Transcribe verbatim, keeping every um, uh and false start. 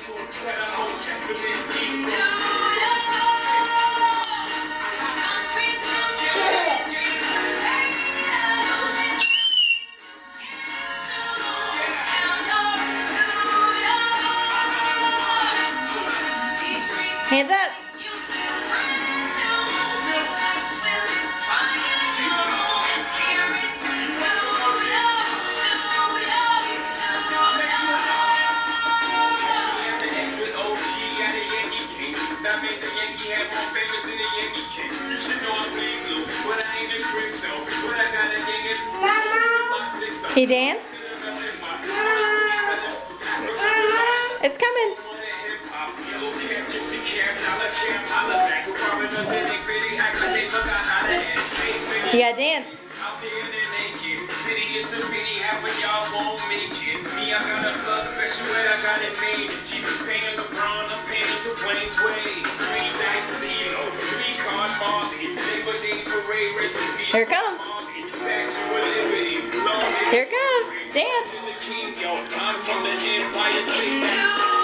Hands up. That made the Yankee hat more famous than the Yankee king. You should know I bleed blue, but I ain't a crypto. But I got a gang of Mama. He dance? It's coming. You gotta dance. City is a pity, half of y'all won't make it. Me, I got a plug special where I got it made. Jesus paying LeBron, I'm paying to Wayne Wade. Three dice, zero, three cars, Barbie. Labor Day parade, recipe. Here it comes. Here it comes. Dance. I'm from the Empire State.